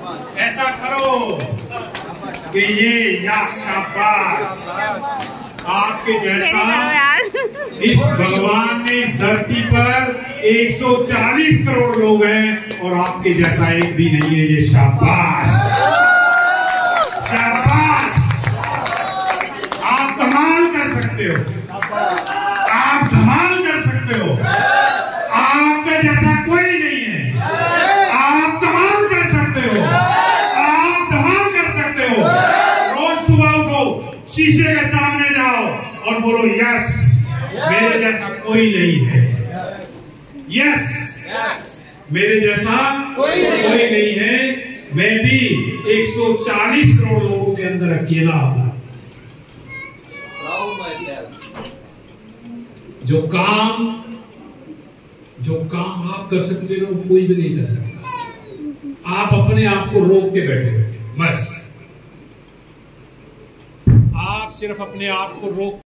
ऐसा करो कि ये या शाबाश आपके जैसा इस भगवान ने इस धरती पर 140 करोड़ लोग हैं और आपके जैसा एक भी नहीं है। ये शाबाश शाबाश। आप धमाल कर सकते हो, आप धमाल कर सकते हो। आपके जैसा कोई नहीं है। आप धमाल कर सकते हो, आप धमाल कर सकते हो। रोज सुबह उठो, शीशे के सामने जाओ और बोलो यस, मेरे जैसा कोई नहीं है। यस, मेरे जैसा कोई नहीं है। मैं भी 140 करोड़ लोगों के अंदर अकेला हूं। जो काम आप कर सकते हो कोई भी नहीं कर सकता। आप अपने आप को रोक के बैठे हो, बस आप सिर्फ अपने आप को रोक